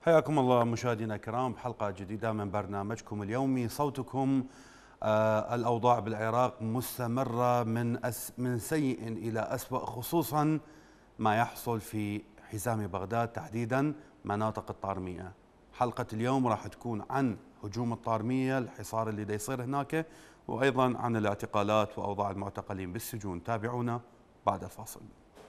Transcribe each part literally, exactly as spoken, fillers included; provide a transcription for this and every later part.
حياكم الله مشاهدينا الكرام بحلقة جديدة من برنامجكم اليومي صوتكم. آه الأوضاع بالعراق مستمرة من أس من سيء إلى أسوأ، خصوصا ما يحصل في حزام بغداد، تحديدا مناطق الطارمية. حلقة اليوم راح تكون عن هجوم الطارمية، الحصار اللي دا يصير هناك، وأيضا عن الاعتقالات وأوضاع المعتقلين بالسجون. تابعونا بعد الفاصل.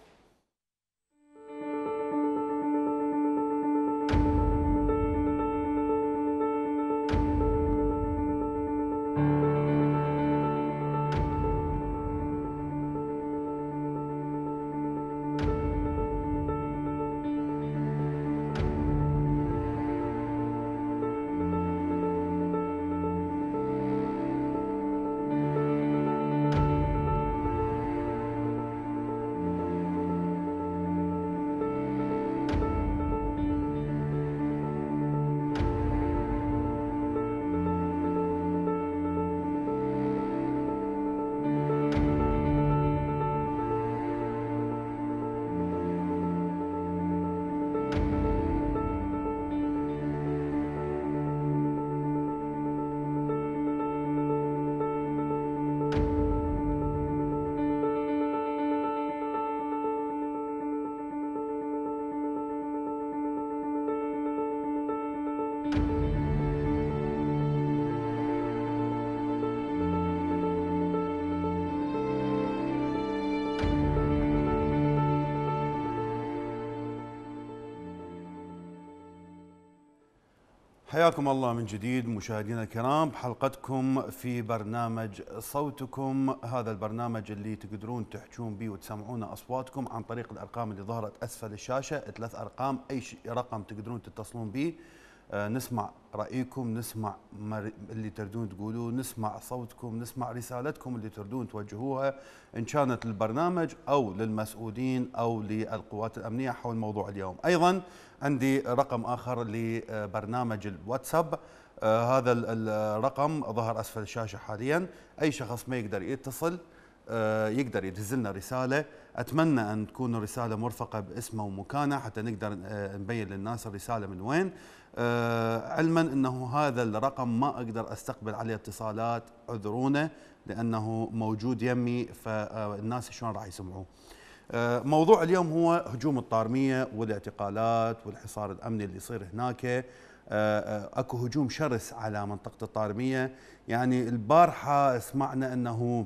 حياكم الله من جديد مشاهدينا الكرام بحلقتكم في برنامج صوتكم. هذا البرنامج اللي تقدرون تحجون به وتسمعون أصواتكم عن طريق الأرقام اللي ظهرت أسفل الشاشة، ثلاث أرقام، أي رقم تقدرون تتصلون به. آه نسمع رأيكم، نسمع اللي تردون تقولوه، نسمع صوتكم، نسمع رسالتكم اللي تردون توجهوها، إن كانت للبرنامج أو للمسؤولين أو للقوات الأمنية حول موضوع اليوم. أيضا عندي رقم آخر لبرنامج الواتساب، آه هذا الرقم ظهر أسفل الشاشة حاليا. أي شخص ما يقدر يتصل آه يقدر يدز لنا رسالة. أتمنى أن تكون الرسالة مرفقة باسمه ومكانه حتى نقدر آه نبين للناس الرسالة من وين. آه علما أنه هذا الرقم ما أقدر أستقبل عليه اتصالات، عذرونا، لأنه موجود يمي، فالناس شلون راح يسمعوه. موضوع اليوم هو هجوم الطارمية والاعتقالات والحصار الأمني اللي يصير هناك. اكو هجوم شرس على منطقة الطارمية. يعني البارحة سمعنا أنه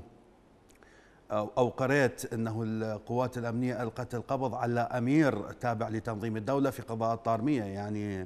أو قريت أنه القوات الأمنية ألقت القبض على أمير تابع لتنظيم الدولة في قضاء الطارمية. يعني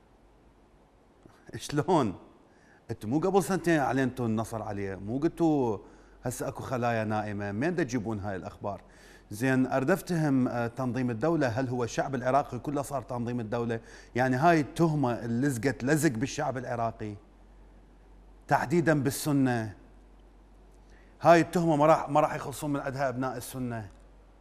شلون؟ انتم مو قبل سنتين اعلنتوا النصر عليه؟ مو قلتوا هسه اكو خلايا نائمه؟ من دا تجيبون هاي الاخبار؟ زين، اريد افتهم تنظيم الدوله، هل هو الشعب العراقي كله صار تنظيم الدوله؟ يعني هاي التهمه اللي لزقت لزق بالشعب العراقي تحديدا بالسنه، هاي التهمه ما راح ما راح يخلصون من عندها ابناء السنه.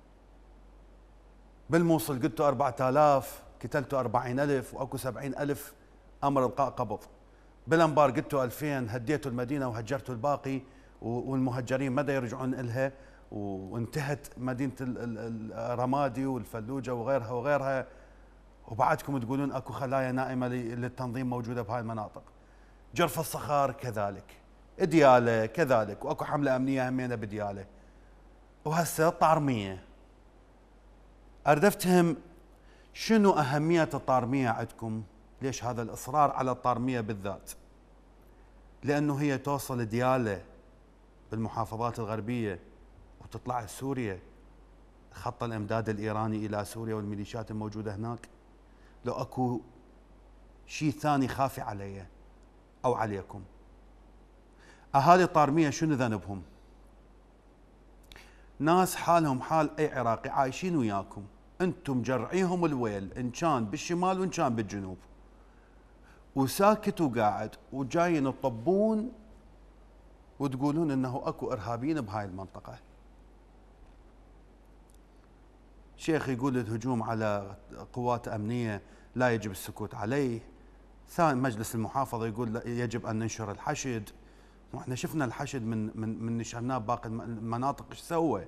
بالموصل قلتوا أربعة آلاف، قتلتوا أربعين ألف، واكو سبعين ألف امر القاء قبض. بالانبار قلتوا ألفين، هديتوا المدينه وهجرتوا الباقي، والمهجرين مدى يرجعون لها، وانتهت مدينه الرمادي والفلوجه وغيرها وغيرها، وبعدكم تقولون اكو خلايا نائمه للتنظيم موجوده بهاي المناطق. جرف الصخر كذلك، دياله كذلك، واكو حمله امنيه همينه بدياله، وهسه الطارميه. اريد افتهم شنو اهميه الطارميه عندكم؟ ليش هذا الاصرار على الطارميه بالذات؟ لانه هي توصل دياله بالمحافظات الغربيه وتطلع سوريا، خط الامداد الايراني الى سوريا والميليشيات الموجوده هناك. لو اكو شيء ثاني خافي علي او عليكم. اهالي طارميه شنو ذنبهم؟ ناس حالهم حال اي عراقي، عايشين وياكم، انتم جرعيهم الويل، ان كان بالشمال وان كان بالجنوب، وساكت وقاعد، وجايين تطبون وتقولون انه اكو ارهابيين بهاي المنطقه. شيخ يقول الهجوم على قوات امنيه لا يجب السكوت عليه. ثاني مجلس المحافظه يقول يجب ان ننشر الحشد. واحنا شفنا الحشد من من من نشرناه باقي المناطق ايش سوى؟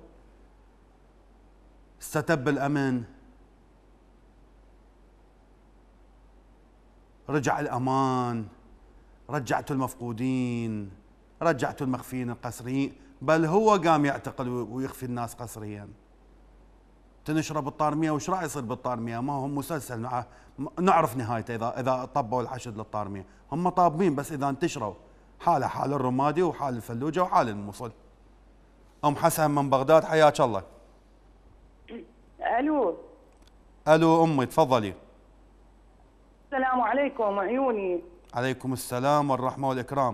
استتب الامن. رجع الأمان، رجعتوا المفقودين، رجعتوا المخفيين القسريين، بل هو قام يعتقل ويخفي الناس قسريا. تنشرب الطارمية، وش راح يصير بالطارمية؟ ما هو مسلسل نعرف نهايته إذا إذا طبوا الحشد للطارمية، هم طابين بس إذا انتشروا. حاله حال الرمادي وحال الفلوجة وحال الموصل. أم حسن من بغداد، حياك الله. الو. الو امي، تفضلي. السلام عليكم عيوني. عليكم السلام والرحمة والإكرام.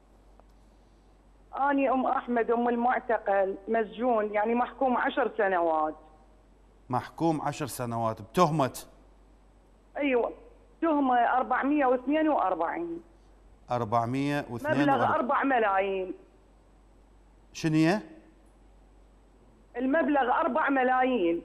أني أم أحمد أم المعتقل مسجون، يعني محكوم عشر سنوات. محكوم عشر سنوات بتهمة؟ أيوة، تهمة أربعمئة واثنين وأربعين. أربعمئة واثنين وأربعين، مبلغ أربع ملايين. شنو هي؟ المبلغ أربع ملايين.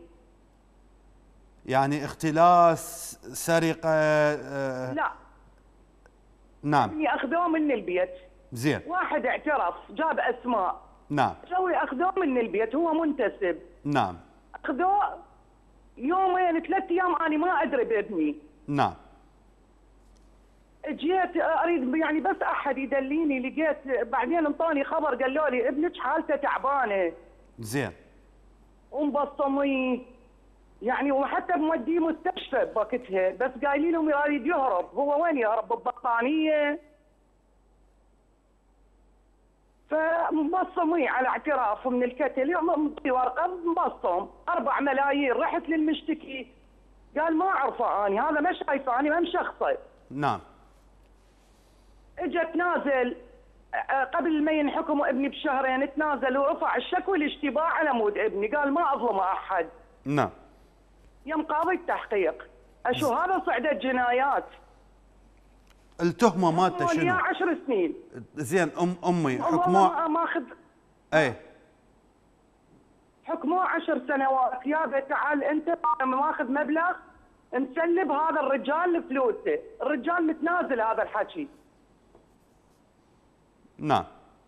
يعني اختلاس، سرقة؟ آه لا. نعم. يعني أخذوه من البيت. زين. واحد اعترف، جاب أسماء. نعم. سوي أخذوه من البيت، هو منتسب. نعم. أخذوه يومين ثلاث أيام، أنا ما أدري بابني. نعم. جيت اريد يعني بس احد يدليني، لقيت بعدين انطوني خبر قالوا لي ابنك حالته تعبانه. زين. ومبصميه يعني، وحتى موديه مستشفى بوقتها، بس قايلين لهم يريد يهرب. هو وين يهرب؟ بالبطانيه. فمبصميه على اعترافه من الكتل، مضي ورقه مبصم أربع ملايين. رحت للمشتكي قال ما اعرفه اني، هذا ما شايفه اني، ما مشخصه. نعم. اجى تنازل قبل ما ينحكم ابني بشهرين، تنازل ورفع الشكوى الاشتباه على مود ابني، قال ما اظلم احد. نعم. يم قاضي التحقيق اشو هذا صعدة جنايات. التهمه مالته شنو؟ عشر سنين. زين ام امي حكموه ماخذ. اي حكموه عشر سنوات. يابا تعال انت ماخذ مبلغ مسلب هذا الرجال فلوسه، الرجال متنازل هذا الحكي. نعم.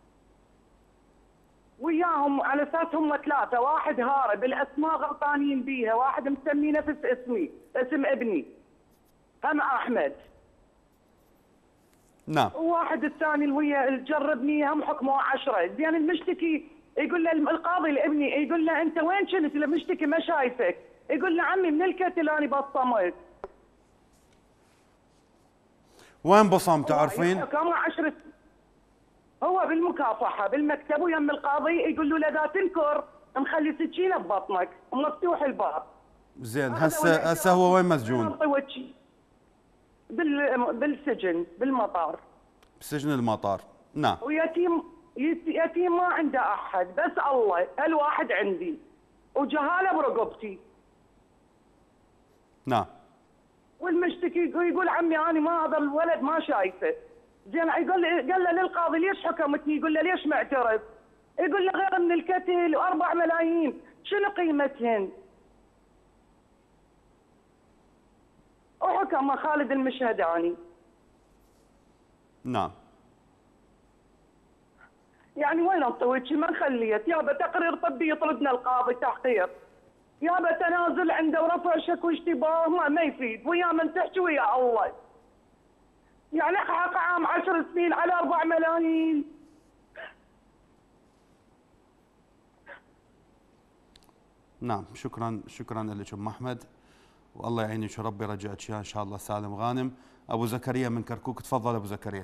وياهم على اساس هم ثلاثه، واحد هارب، الاسماء غلطانين بيها، واحد مسمي نفس اسمي، اسم ابني هم احمد. نعم. وواحد الثاني اللي ويا جربني هم حكموه عشرة. زين المشتكي يقول له القاضي لابني، يقول له انت وين كنت؟ المشتكي ما شايفك. يقول له عمي من الكتل اني بصمت. وين بصم تعرفين؟ حكموه عشرة. هو بالمكافحه بالمكتب ويم القاضي، يقول له لا تنكر مخلي سكينه ببطنك ومفتوح الباب. زين هسه هسه هو وين مسجون؟ بال بالسجن بالمطار. بسجن المطار. نعم. ويتيم يتيم ما عنده احد، بس الله الواحد عندي، وجهاله برقبتي. نعم. والمشتكي يقول عمي انا ما هذا الولد ما شايفه. زين يقول قال له للقاضي ليش حكمتني؟ يقول له ليش معترف؟ يقول له غير من الكتل واربع ملايين، شنو قيمتهن؟ وحكم خالد المشهداني. نعم. يعني وين نطوي؟ ما خليت. يابا تقرير طبي يطردنا القاضي تحقيق، يابا تنازل عنده ورفع شكوى اشتباه، ما, ما يفيد. ويا من تحكي ويا الله. يعني حق عام عشر سنين على أربع ملايين. نعم. شكرا شكرا لك ام احمد، والله يعينك وربي يرجعك ان شاء الله سالم غانم. ابو زكريا من كركوك، تفضل ابو زكريا.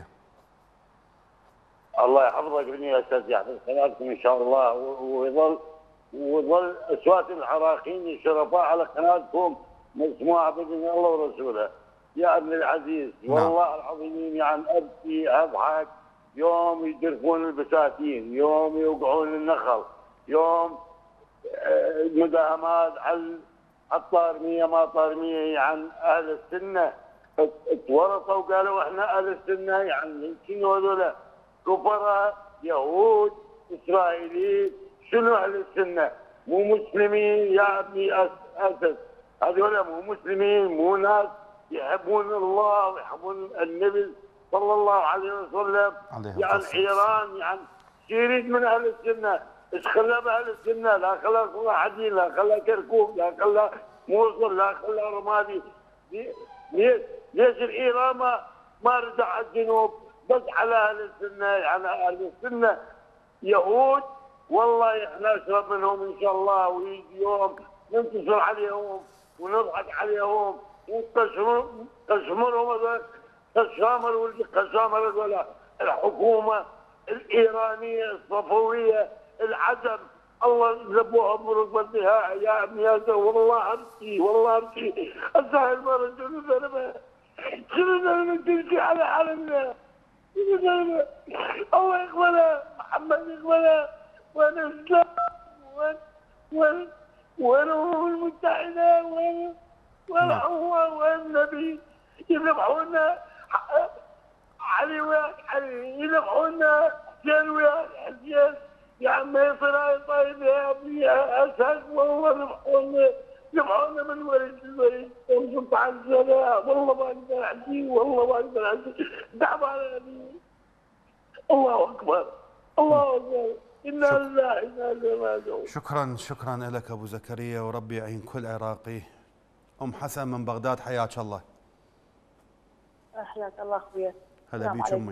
الله يحفظك ابني يا استاذ، يحفظ قناتكم ان شاء الله، ويظل ويظل اصوات العراقيين الشرفاء على قناتكم مسموعه باذن الله ورسوله. يا ابن العزيز والله العظيم يعني ابكي اضحك يوم يدركون البساتين، يوم يوقعون النخل، يوم مداهمات على الطارميه ما طارميه. عن اهل السنه تورطوا وقالوا احنا اهل السنه، يعني شنو هذول؟ كفراء يهود اسرائيليين. شنو اهل السنه؟ مو مسلمين يا ابني اسد، هذول مو مسلمين، مو ناس يحبون الله ويحبون النبي صلى الله عليه وسلم. يعني ايران يعني يريد من اهل السنه، ايش خلى باهل السنه؟ لا خلى صلاح الدين، لا خلى كركوك، لا خلى موصل، لا خلى رمادي. ليش ليش الايران ما ما رد على الجنوب بس على اهل السنه؟ يعني اهل السنه يهود والله احنا نشرب منهم ان شاء الله، ويجي يوم ننتصر عليهم ونضحك عليهم ونقشمرهم كشامر واللي كشامر ولا الحكومه الايرانيه الصفويه العدم. الله ذبوها بركب النهاية يا ابني يا زلمه، والله ابكي والله ابكي. هسه المره شنو ذنبه؟ شنو ذنبه تمشي على حالنا؟ شنو ذنبه؟ الله يقبلها، محمد يقبلها. وين الاسلام؟ وين وين وين الامم المتحده؟ وين وين هو؟ وين النبي؟ يذبحونا علي وياك علي، يذبحونا حسين وياك حسين. يا عمي صراي طيب يا ابني اسد والله ذبحونا ذبحونا من ولد الوليد سلطان سنه، والله ما اقدر احكي والله ما اقدر احكي. تعبان يا ابني. الله اكبر الله اكبر. انا لله انا اليه راجعون. شكرا شكرا لك ابو زكريا، وربي يعين كل عراقي. ام حسن من بغداد حياك الله. حياك الله اخويا. هلا بيك امي.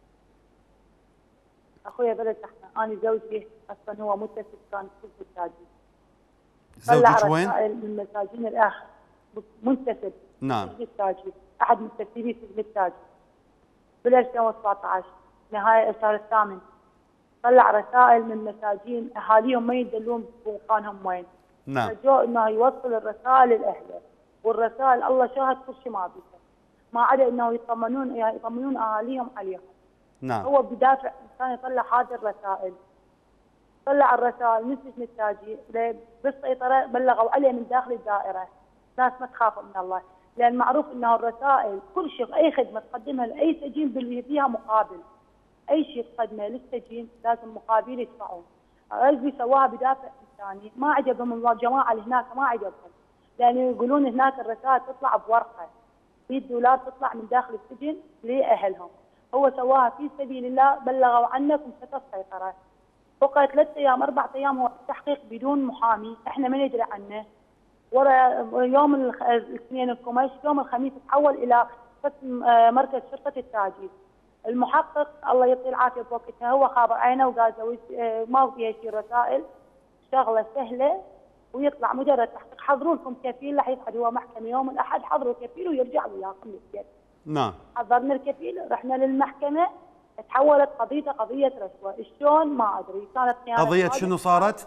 اخويا بلد احنا، انا زوجي اصلا هو متسب كان في التاجير. زوجك وين؟ من مساجين الاخ منتسب. نعم. في التاجير، احد منتسبي في التاجير. بال ألفين وسبعطعش نهايه الشهر الثامن طلع رسائل من مساجين اهاليهم ما يدلون بمكانهم وين. نعم. رجوه انه يوصل الرسائل لاهله، والرسائل الله شاهد كل شيء ما بيها. ما عدا انه يطمنون يطمنون اهاليهم عليهم. نعم. هو بدافع كان يطلع هذه الرسائل. طلع الرسائل من سجن التاجير بالسيطره، بلغوا عليه من داخل الدائره. ناس ما تخاف من الله، لان معروف انه الرسائل كل شيء اي خدمه تقدمها لاي سجين باللي فيها مقابل. اي شيء تقدمه للسجين لازم مقابل يدفعون. قلبي سواها بدافع انساني، ما عجبهم الجماعه اللي هناك ما عجبهم، لان يقولون هناك الرسائل تطلع بورقه مئة دولار تطلع من داخل السجن لاهلهم. هو سواها في سبيل الله، بلغوا عنك وانتهت السيطره. بقى ثلاث ايام اربع ايام هو التحقيق بدون محامي، احنا ما ندري عنه. ورا يوم الاثنين الكمش، يوم الخميس تحول الى مركز شرطه التاجير. المحقق الله يعطيه العافيه بوقتها هو خابر عينه وقال ما فيها شيء، رسائل شغله سهله ويطلع مجرد تحقيق. حضروا لكم كفيل راح يقعد هو محكمه يوم الاحد، حضروا كفيل ويرجع وياكم للبيت. نعم. حضرنا الكفيل، رحنا للمحكمه، تحولت قضيته قضيه رشوه، شلون ما ادري. كانت قضيه شنو صارت؟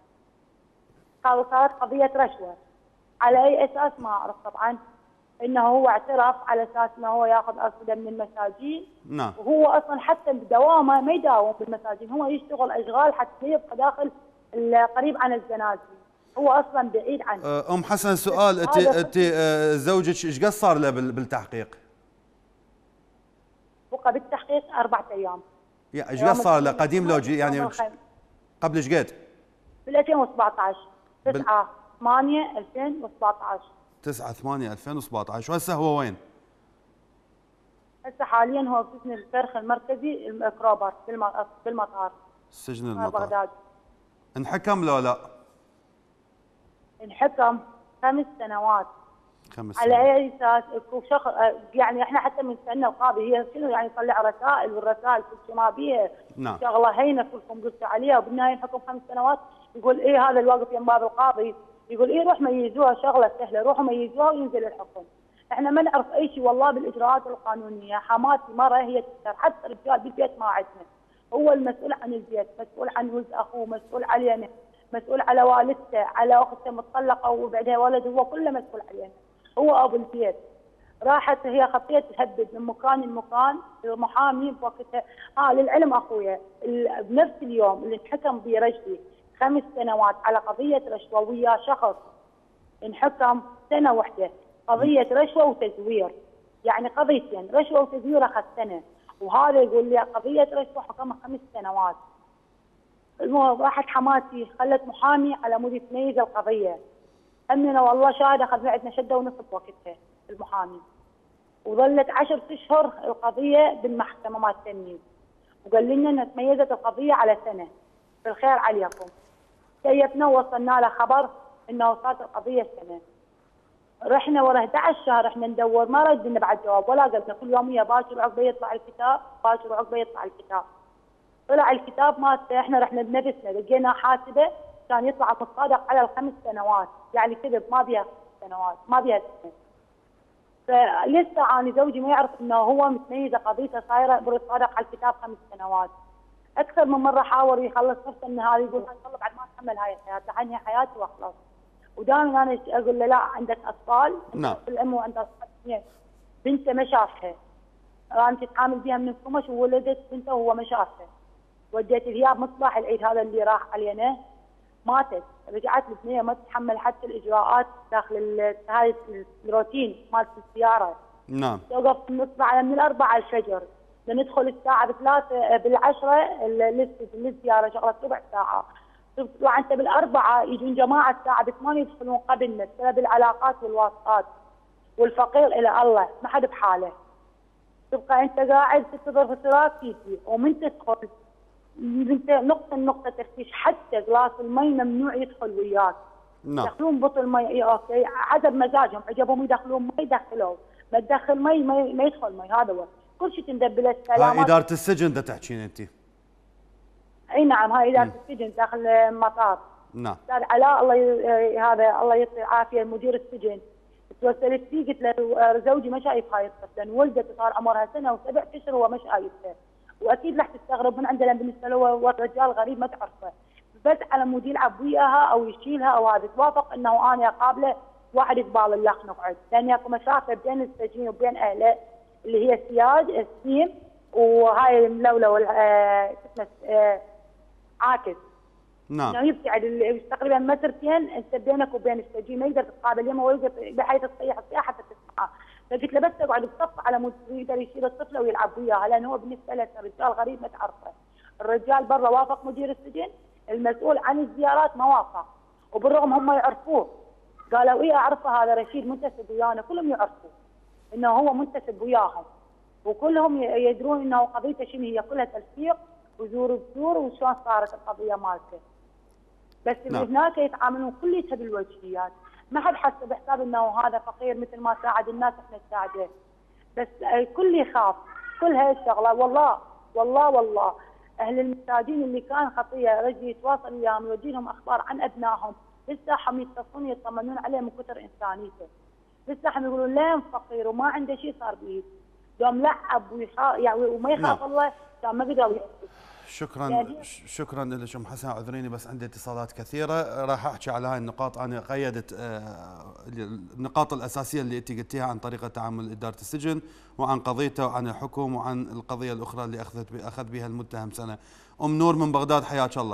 صارت قضيه رشوه. على اي اساس ما اعرف طبعا. انه هو اعترف على اساس انه هو ياخذ ارصده من المساجين. نعم. وهو اصلا حتى بدوامه ما يداوم بالمساجين، هو يشتغل اشغال حتى يبقى داخل قريب عن الزنازين، هو اصلا بعيد عنه. ام حسن سؤال، انت انت زوجك ايش قد صار له بالتحقيق؟ بقى بالتحقيق اربع ايام. يعني ايش قد صار له؟ قديم لو يعني قبل ايش قد؟ بال ألفين وسبعطعش تسعة ثمانية ألفين وسبعطعش. تسعة ثمانية ألفين وسبعطعش، وهسه هو وين؟ هسه حاليا هو في سجن الفرخ المركزي الميكروبر بالمطار. سجن المطار. بغداد. انحكم لو لا؟ انحكم خمس سنوات. خمس على سنوات. اي اساس؟ شخص يعني احنا حتى من سنه القاضي هي شنو يعني يطلع رسائل، والرسائل كل شيء ما بيها. نعم. شغله هينه كلكم قلتوا عليها، وبالنهايه ينحكم خمس سنوات. يقول ايه هذا الواقف يم باب القاضي، يقول ايه روح ميزوها، شغله سهله، روحوا ميزوها وينزل الحكم. احنا ما نعرف اي شيء والله بالاجراءات القانونيه. حماتي مره هي تكسر، حتى رجال بالبيت ما عندنا. هو المسؤول عن البيت، مسؤول عن ولد اخوه، مسؤول علينا، مسؤول على والدته، على اخته مطلقه وبعدها ولد، هو كله مسؤول علينا. هو ابو البيت. راحت هي خطيه تهدد من مكان لمكان، المحامي بوقتها. ها للعلم اخويا بنفس اليوم اللي انحكم به رشدي خمس سنوات على قضيه رشوه ويا شخص، انحكم سنه واحده قضيه رشوه وتزوير. يعني قضيتين، رشوه وتزوير اخذ سنه، وهذا يقول لي قضيه رشوه حكمها خمس سنوات. المهم راحت حماتي خلت محامي على مود تميز القضيه. امنا والله شاهد اخذنا عندنا شده ونصف وقتها المحامي. وظلت عشرة اشهر القضيه بالمحكمه مال التمييز. وقال لنا انها تميزت القضيه على سنه. بالخير عليكم. كيفنا ووصلنا له خبر انه صارت القضيه سنه. رحنا ورا احد عشر شهر احنا ندور ما ردنا بعد جواب ولا قلنا، كل يوم يا باشر عقبه يطلع الكتاب، باشر عقبه يطلع الكتاب. طلع الكتاب مالته احنا رحنا بنفسنا لقينا حاسبه كان يطلع متصادق على الخمس سنوات، يعني كذب ما بيها خمس سنوات ما بيها سنه. فلسه انا زوجي ما يعرف انه هو متميزه قضيته صايره بتصادق على الكتاب خمس سنوات. اكثر من مره حاول يخلص نفسه النهاري يقول ان شاء الله بعد ما اتحمل هاي الحياه لحني حياتي واخلص. ودائما انا اقول له لا عندك اطفال، نعم الام وعندها اطفال، بنته ما شافها، انت تتعامل بها من الكمش وولدت بنته وهو ما شافها. وديت الهياب مصباح العيد هذا اللي راح علينا ماتت، رجعت البنيه ما تتحمل حتى الاجراءات داخل هاي الروتين مالت السياره. نعم توقف نصبح من الاربعه الفجر لندخل الساعه بثلاثه بالعشره للزياره شغله ربع ساعه. تطلع انت بالاربعه يجون جماعه الساعه بثمانيه يدخلون قبلنا بسبب العلاقات والواسطات. والفقير الى الله ما حد بحاله. تبقى انت قاعد تنتظر في تراكيتي ومن تدخل انت نقطه نقطه تفتيش، حتى غلاس المي ممنوع يدخل وياك. نعم يدخلون بطل مي اي اوكي حسب مزاجهم، عجبهم يدخلون مي يدخلوا، ما تدخل مي ما يدخل مي، هذا هو كل شيء تندبله السلامات. هاي اداره السجن دا تحكين انت؟ اي نعم هاي اداره السجن داخل المطار. نعم استاذ علاء الله ي... هذا الله يعطيه العافيه مدير السجن، توسلت فيه قلت له زوجي ما شايف هاي الطفله لان ولدته صار عمرها سنه وسبع اشهر وهو ما شايفها، واكيد راح تستغرب من عنده لان بالنسبه له هو رجال غريب ما تعرفه، بس على مود يلعب وياها او يشيلها او هذا توافق انه انا اقابله واحد قبال اللخ نقعد، لان اكو مسافه بين السجين وبين اهله اللي هي سياج السيم وهاي الملولو آه اسمه آه عاكس. نعم انه يبتعد تقريبا مترتين انت بينك وبين السجين ما يقدر تتقابل يمه ويقدر بحيث تصيح تصيح حتى تسمعه، فقلت له بس تقعد بصف على مود يقدر يشيل الطفله ويلعب وياها لان هو بالنسبه له رجال غريب ما تعرفه. الرجال برا وافق مدير السجن، المسؤول عن الزيارات ما وافق، وبالرغم هم يعرفوه قالوا ايه اعرفه هذا رشيد منتسب ويانا، كلهم يعرفوه انه هو منتسب وياهم وكلهم يدرون انه قضيته شنو هي، كلها تلفيق وزور بزور وشلون صارت القضيه مالته. بس نعم. هناك يتعاملون كلها بالوجهيات، ما حد حس بحساب انه هذا فقير مثل ما ساعد الناس احنا نساعده. بس الكل يخاف كل هاي الشغله، والله والله والله اهل المساجين اللي كان خطيه رجل يتواصل وياهم يوجي لهم اخبار عن ابنائهم، لسه هم يتصلون يطمنون عليه من كثر انسانيته. لسه هم يقولون لين فقير وما عنده شيء صار به، دوم لعب ويخاف يعني وما يخاف نعم. الله كان ما قدروا. شكرا يعني شكرا لك ام حسن، اعذريني بس عندي اتصالات كثيره، راح احكي على هاي النقاط. انا قيدت النقاط الاساسيه اللي انت قلتيها عن طريقه تعامل اداره السجن وعن قضيته وعن الحكم وعن القضيه الاخرى اللي اخذت اخذ بها المتهم سنه. ام نور من بغداد حياك الله.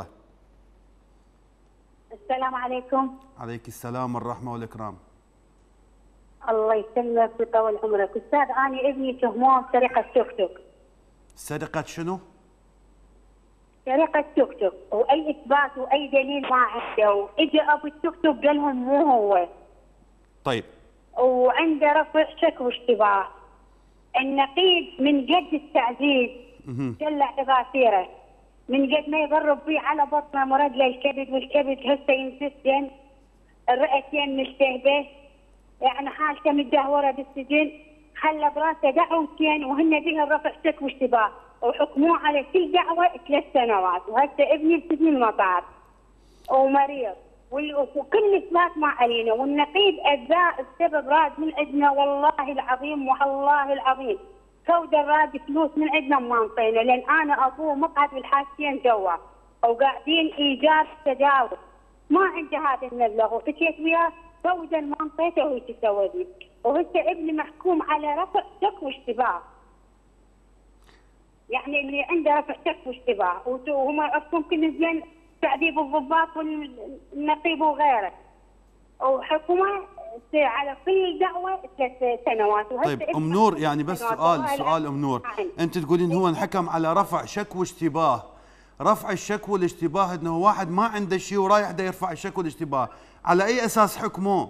السلام عليكم. عليك السلام والرحمه والاكرام. الله يسلمك ويطول عمرك. استاذ انا ابني تهموه بسرقه توك توك. سرقه شنو؟ سرقه توك توك، واي اثبات واي دليل ما عنده، واجى ابو التوك توك قال لهم مو هو. طيب. وعنده رفع شك واشتباه. النقيب من قد التعذيب جلع تفاسيره، من قد ما يضرب فيه على بطنه مرض للكبد، والكبد هسه ينسجن، الرئتين ملتهبه، يعني حالته متدهوره بالسجن، خلى براسه دعوتين وهن بها رفع شك واشتباه، وحكموه على كل دعوه ثلاث سنوات، وهسه ابني بسجن المطار ومريض وكل اثبات ما علينا، والنقيب اجزاء بسبب راد من عندنا والله العظيم والله العظيم كودر راد فلوس من عندنا ما انطينا، لان انا ابوه مقعد بالحاجتين جوا وقاعدين ايجار تداول، ما عنده هذا المبلغ، وحكيت وياه فوجا ما انطيته وهي تسوي لي، وهسه ابني محكوم على رفع شك واشتباه. يعني اللي عنده رفع شك واشتباه وهم يعرفون كل زين تعذيب الضباط والنقيب وغيره، وحكومه على كل دعوه ثلاث سنوات. طيب ام نور يعني بس سؤال سؤال ام نور، انت تقولين هو انحكم على رفع شك واشتباه، رفع الشك والاشتباه انه واحد ما عنده شيء ورايح دا يرفع الشك والاشتباه، على اي اساس حكموه؟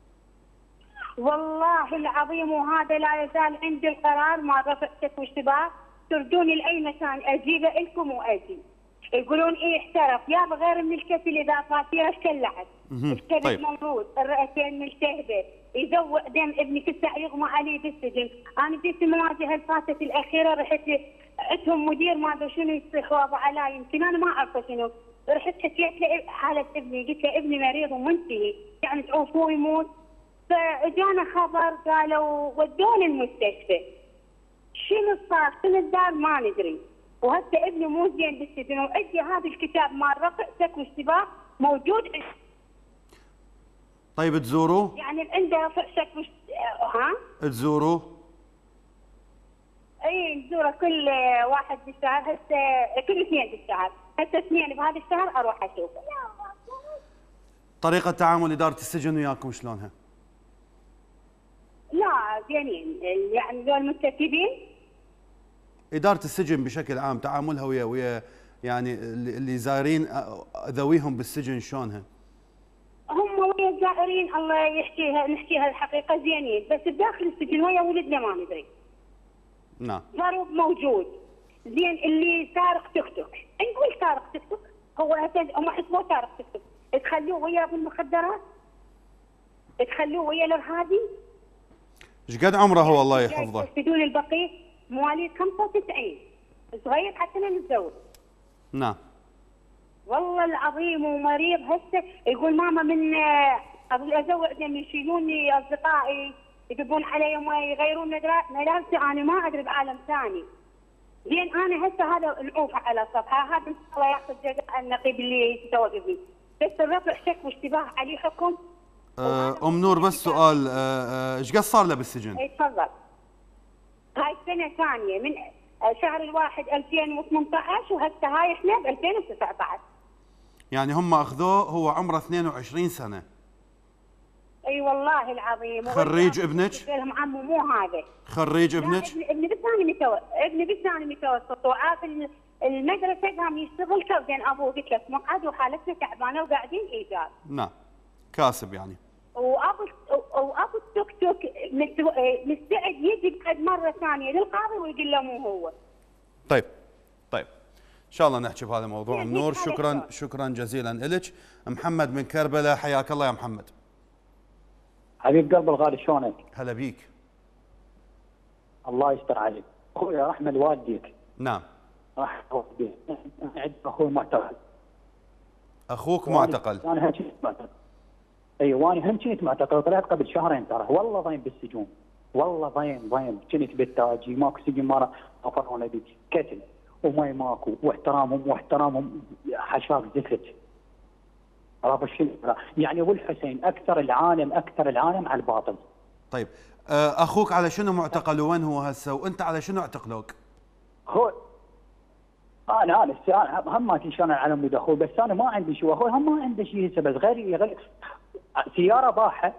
والله العظيم وهذا لا يزال عندي القرار ما رفع شك واشتباه، تردوني لاي مكان اجيبه لكم واجي. يقولون ايه احترف، يا بغير من الكفيل اذا فاتيره شلعت. الكبد طيب. ممروض، الرئتين ملتهبه، يذوق دم ابني كل ساعه يغمى عليه بالسجن. انا بديت المواجهه اللي فاتت الاخيره رحت عندهم مدير ما ادري شنو يصيح وابو علاء، يمكن انا ما اعرفه شنو، رحت حكيت له حاله ابني، قلت له ابني مريض ومنتهي يعني تعوفوه يموت. فاجانا خبر قالوا ودوني المستشفى. شنو صار؟ شنو الدار؟ ما ندري. وهسه ابني مو زين بالسجن، وعندي هذا الكتاب مال رفع شك واشتباه موجود. طيب تزوروه؟ يعني عنده رفع شك وش... ها؟ تزوروه؟ اي نزوره كل واحد بالشهر، هسه كل اثنين بالشهر، هسه اثنين بهذا الشهر اروح اشوفه. طريقة تعامل إدارة السجن وياكم شلونها؟ لا زينين، يعني ذول متكتبين. إدارة السجن بشكل عام تعاملها ويا ويا يعني اللي زايرين ذويهم بالسجن شلونها؟ هم ويا الزائرين الله يحكيها نحكيها الحقيقه زينين، بس بداخل السجن ويا ولدنا ما ندري. نعم. ضرب موجود. زين اللي سارق توك توك، نقول سارق توك توك، هو هم حسبوه سارق توك توك، تخلوه ويا بالمخدرات؟ تخلوه ويا الارهابي؟ ايش قد عمره هو الله يحفظه؟ يفسدون البقيه مواليد خمسة وتسعين، صغير حتى لا نتزوج. نعم. والله العظيم ومريض هسه يقول ماما من ابغى ازوج دم يشيلوني اصدقائي يدبون علي ويغيرون ملابسي، انا ما ادري بعالم ثاني. زين انا هسه هذا نعوفه على الصفحه، هذا ان شاء الله ياخذ جزاء النقيب اللي يتزوج بي، بس الرفع شك واشتباه عليه حكم. ام نور بس سؤال، ايش قد صار له بالسجن؟ اي تفضل. هاي السنه ثانيه من شهر الواحد ألفين وثمانية عشر وهسه هاي احنا ب ألفين وتسعة عشر. يعني هم اخذوه هو عمره اثنين وعشرين سنه. اي والله العظيم. خريج ابنك؟ قلت لهم عمو مو هذا. خريج ابنك؟ ابني ابني بالثاني متوسط، ابني بالثاني متوسط وعارف المدرسه قام يشتغل كابتن ابوه قلت لك مقعد وحالتنا تعبانه وقاعدين ايجار. نعم. كاسب يعني. وابو وابو التوك توك مستعد يجي بعد مره ثانيه للقاضي ويقول له مو هو. طيب طيب ان شاء الله نحكي بهذا الموضوع. ام نور شكرا شكرا جزيلا لك. محمد من كربلاء حياك الله يا محمد. حبيب قلب الغالي شلونك؟ هلا بيك. الله يستر عليك. اخوي رحمه والديك. نعم. راح والديك. عندي اخوي معتقل. اخوك معتقل. انا هم كنت معتقل. اي وانا هم كنت معتقل، طلعت قبل شهرين ترى، والله ضايم بالسجون. والله ضايم ضايم، كنت بالتاجي ماكو سجن مره غفرونا بي، قتل وماي ماكو، واحترامهم واحترامهم حشاك زفت. عرفت شنو؟ يعني ابو الحسين اكثر العالم اكثر العالم على الباطل. طيب اخوك على شنو معتقل وين هو هسه وانت على شنو اعتقلوك؟ هو انا انا هم ما كنت شلون على مود اخوي، بس انا ما عندي شيء، اخوي هم ما عنده شيء هسه، بس غير غير سياره باحه.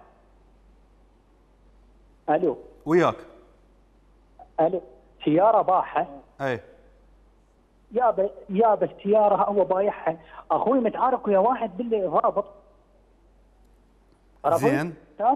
الو وياك. الو سياره باحه. اي يابا يابا السياره هو بايعها، اخوي متعارك ويا واحد باللي ضابط. زين.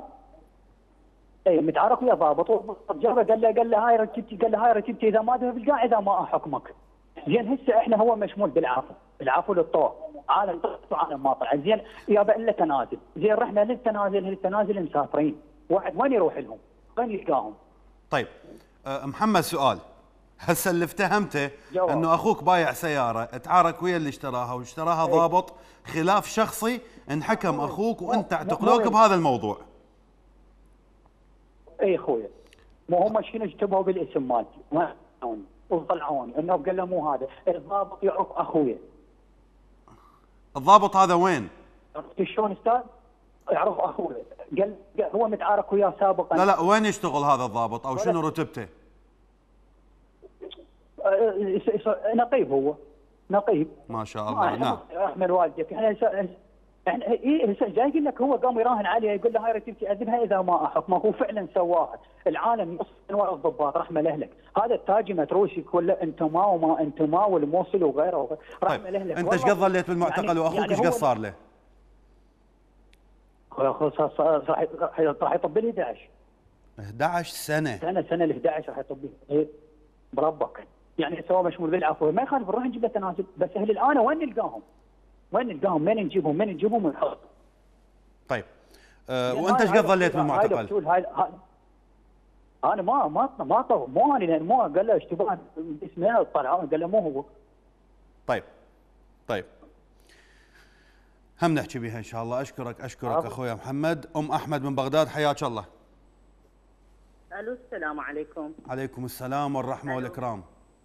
اي متعارك ويا ضابط، جابه قال له قال له هاي ركبتي، قال له هاي ركبتي اذا ما تذهب القاع اذا ما احكمك. زين هسه احنا هو مشمول بالعفو، العفو للطوع، عالم طلع وعالم ما طلع. زين يابا الا تنازل، زين رحنا للتنازل، للتنازل مسافرين، واحد وين يروح لهم؟ وين يلقاهم؟ طيب أه محمد سؤال، هسه اللي افتهمته انه اخوك بايع سياره تعارك ويا اللي اشتراها واشتراها ضابط خلاف شخصي، انحكم اخوك وانت اعتقلوك بهذا الموضوع. اي اخويا مو هم شنو اشتبهوا بالاسم مالتي وطلعوني انه قال له مو هذا الضابط يعرف اخويا. الضابط هذا وين؟ عرفت شلون استاذ؟ يعرف اخويا، قال هو متعارك وياه سابقا. لا لا وين يشتغل هذا الضابط او شنو رتبته؟ نقيب هو نقيب. ما شاء الله. نعم. احمد والدك احنا احنا اي هسه جاي يقول لك هو قام يراهن عليها، يقول له هاي رتبتي اذبها اذا ما احكمك، هو فعلا سواها. العالم نص انواع الضباط رحمه لاهلك، هذا التاجي متروسي كله انتم ما وما انتم ما والموصل وغيره وغيره. رحمه لاهلك. انت ايش قد ظليت بالمعتقل يعني واخوك ايش يعني قد صار له؟ راح راح يطب لي احد عشر احد عشر سنه سنه سنه ل احد عشر راح يطب لي بربك. يعني سواء مشمول بالعفو ما يخالف، نروح نجيب له تنازل، بس اهل الان وين نلقاهم؟ وين نلقاهم؟ من نجيبهم؟ من نجيبهم ونحط؟ طيب أه وانت ايش قد ظليت بالمعتقل؟ هاي هاي انا ما ما ما طو مو انا لان مو قال له اشتباه اسمه طلع قال له مو هو. طيب طيب هم نحكي بها ان شاء الله. اشكرك اشكرك اخويا محمد. ام احمد من بغداد حياك الله. الو السلام عليكم. عليكم السلام والرحمه والاكرام.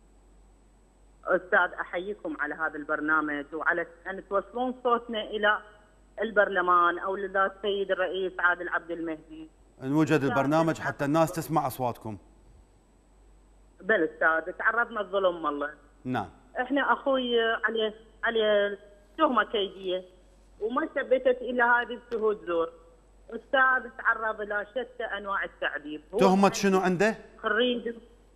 استاذ احييكم على هذا البرنامج وعلى ان توصلون صوتنا الى البرلمان او لدى السيد الرئيس عادل عبد المهدي. نوجد البرنامج حتى الناس تسمع اصواتكم. بل استاذ تعرضنا الظلم والله. نعم. احنا اخوي عليه عليه تهمه كيديه وما ثبتت الا هذه الشهود زور. استاذ تعرض الى شتى انواع التعذيب. تهمه شنو عنده؟ خريج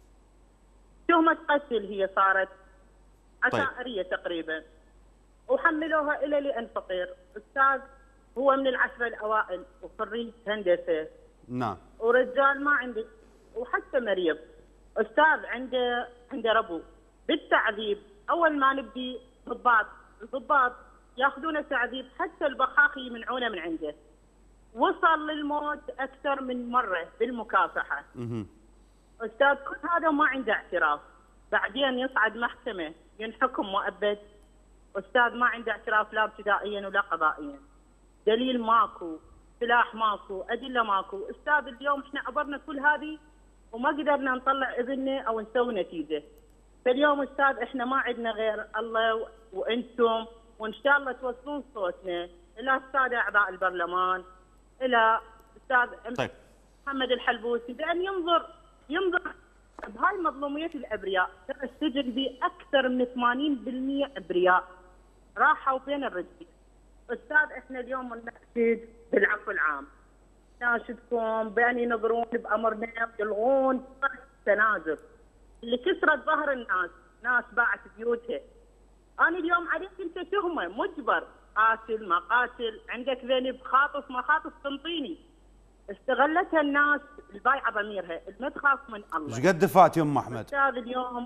تهمه قتل هي صارت عشائريه طيب. تقريبا وحملوها الى لان فقير. استاذ هو من العشره الاوائل وخريج هندسه. نعم. ورجال ما عنده وحتى مريض. استاذ عنده عنده ربو بالتعذيب. اول ما نبدي ضباط الضباط ياخذون تعذيب حتى البخاخ يمنعونه من عنده. وصل للموت اكثر من مره بالمكافحه. اها. استاذ كل هذا ما عنده اعتراف. بعدين يصعد محكمه ينحكم مؤبد. استاذ ما عنده اعتراف لا ابتدائيا ولا قضائيا. دليل ماكو، سلاح ماكو، ادله ماكو. استاذ اليوم احنا عبرنا كل هذه وما قدرنا نطلع ابننا او نسوي نتيجه. فاليوم استاذ احنا ما عندنا غير الله وانتم وان شاء الله توصلون صوتنا الى الساده اعضاء البرلمان الى استاذ طيب. محمد الحلبوسي بان ينظر ينظر بهاي مظلوميه الابرياء. ترى السجن به اكثر من ثمانين بالمئة ابرياء راحوا بين الرجلين. استاذ احنا اليوم نناشد بالعفو العام. ناشدكم بان ينظرون بامرنا يلغون التنازل اللي كسرت ظهر الناس، ناس باعت بيوتها. انا اليوم عليك انت تهمه مجبر، قاتل ما قاتل، عندك ذنب، خاطف ما خاطف تنطيني. استغلتها الناس البايعه ضميرها، ما تخاف من الله. ايش قد دفعت يا ام احمد؟ استاذ اليوم